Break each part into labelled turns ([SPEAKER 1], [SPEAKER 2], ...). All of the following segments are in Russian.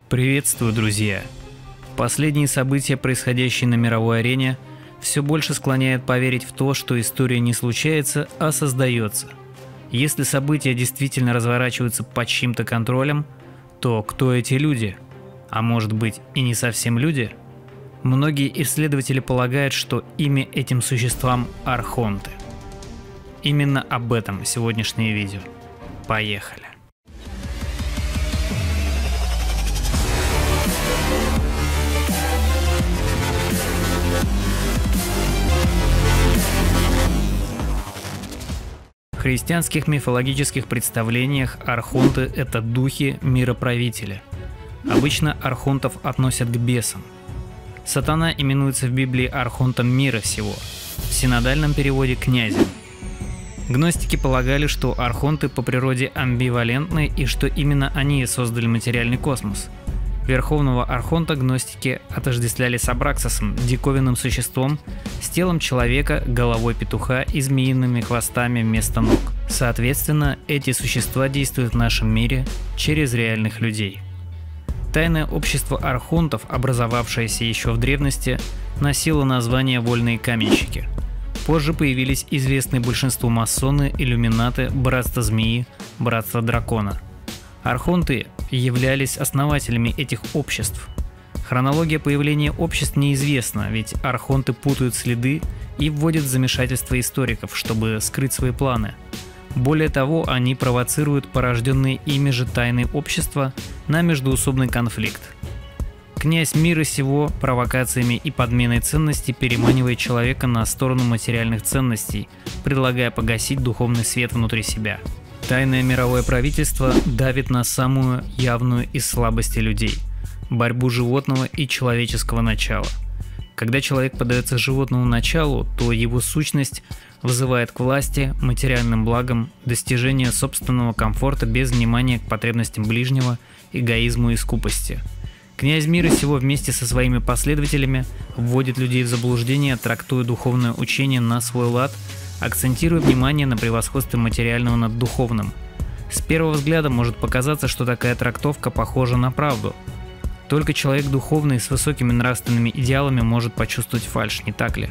[SPEAKER 1] Приветствую, друзья! Последние события, происходящие на мировой арене, все больше склоняют поверить в то, что история не случается, а создается. Если события действительно разворачиваются под чьим-то контролем, то кто эти люди? А может быть и не совсем люди? Многие исследователи полагают, что имя этим существам – архонты. Именно об этом сегодняшнее видео. Поехали! В христианских мифологических представлениях архонты – это духи-мироправители. Обычно архонтов относят к бесам. Сатана именуется в Библии архонтом мира всего, в синодальном переводе – князем. Гностики полагали, что архонты по природе амбивалентны и что именно они создали материальный космос. Верховного архонта гностики отождествляли с Абраксасом, диковинным существом с телом человека, головой петуха и змеиными хвостами вместо ног. Соответственно, эти существа действуют в нашем мире через реальных людей. Тайное общество архонтов, образовавшееся еще в древности, носило название «Вольные каменщики». Позже появились известные большинству масоны, иллюминаты, братство змеи, братство дракона. Архонты являлись основателями этих обществ. Хронология появления обществ неизвестна, ведь архонты путают следы и вводят в замешательство историков, чтобы скрыть свои планы. Более того, они провоцируют порожденные ими же тайные общества на междоусобный конфликт. Князь мира сего провокациями и подменой ценностей переманивает человека на сторону материальных ценностей, предлагая погасить духовный свет внутри себя. Тайное мировое правительство давит на самую явную из слабостей людей – борьбу животного и человеческого начала. Когда человек поддается животному началу, то его сущность вызывает к власти, материальным благам, достижению собственного комфорта без внимания к потребностям ближнего, эгоизму и скупости. Князь мира сего вместе со своими последователями вводит людей в заблуждение, трактуя духовное учение на свой лад, акцентируя внимание на превосходстве материального над духовным. С первого взгляда может показаться, что такая трактовка похожа на правду. Только человек духовный с высокими нравственными идеалами может почувствовать фальшь, не так ли?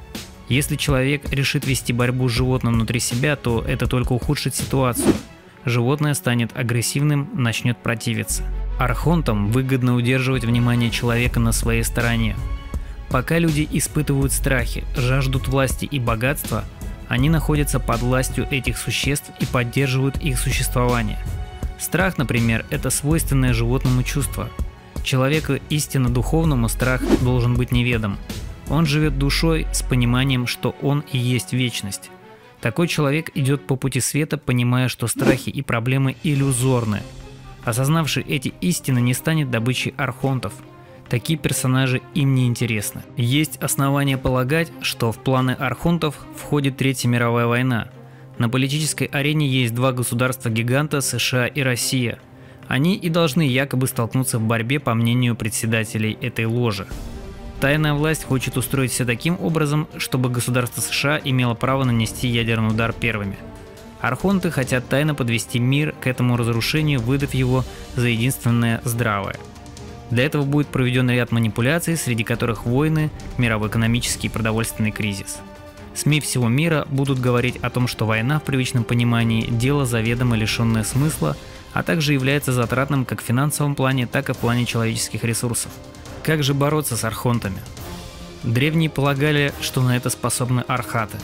[SPEAKER 1] Если человек решит вести борьбу с животным внутри себя, то это только ухудшит ситуацию. Животное станет агрессивным, начнет противиться. Архонтам выгодно удерживать внимание человека на своей стороне. Пока люди испытывают страхи, жаждут власти и богатства, они находятся под властью этих существ и поддерживают их существование. Страх, например, это свойственное животному чувство. Человеку истинно духовному страх должен быть неведом. Он живет душой с пониманием, что он и есть вечность. Такой человек идет по пути света, понимая, что страхи и проблемы иллюзорны. Осознавший эти истины не станет добычей архонтов. Такие персонажи им не интересны. Есть основания полагать, что в планы архонтов входит Третья мировая война. На политической арене есть два государства-гиганта – США и Россия. Они и должны якобы столкнуться в борьбе, по мнению председателей этой ложи. Тайная власть хочет устроить все таким образом, чтобы государство США имело право нанести ядерный удар первыми. Архонты хотят тайно подвести мир к этому разрушению, выдав его за единственное здравое. Для этого будет проведен ряд манипуляций, среди которых войны, мировой экономический и продовольственный кризис. СМИ всего мира будут говорить о том, что война в привычном понимании – дело заведомо лишенное смысла, а также является затратным как в финансовом плане, так и в плане человеческих ресурсов. Как же бороться с архонтами? Древние полагали, что на это способны архаты.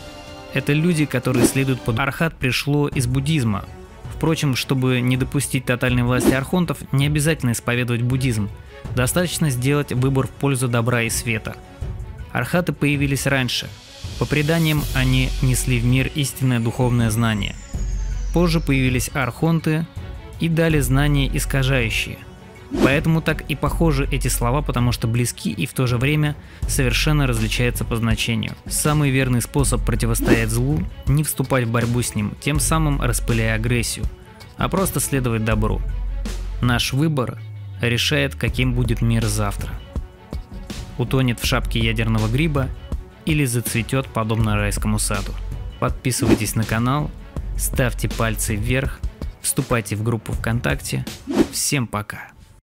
[SPEAKER 1] Это люди, которые следуют под архат, пришло из буддизма. Впрочем, чтобы не допустить тотальной власти архонтов, не обязательно исповедовать буддизм. Достаточно сделать выбор в пользу добра и света. Архаты появились раньше. По преданиям, они несли в мир истинное духовное знание. Позже появились архонты и дали знания искажающие. Поэтому так и похожи эти слова, потому что близки и в то же время совершенно различаются по значению. Самый верный способ противостоять злу – не вступать в борьбу с ним, тем самым распыляя агрессию, а просто следовать добру. Наш выбор решает, каким будет мир завтра. Утонет в шапке ядерного гриба или зацветет подобно райскому саду. Подписывайтесь на канал, ставьте пальцы вверх, вступайте в группу ВКонтакте. Всем пока!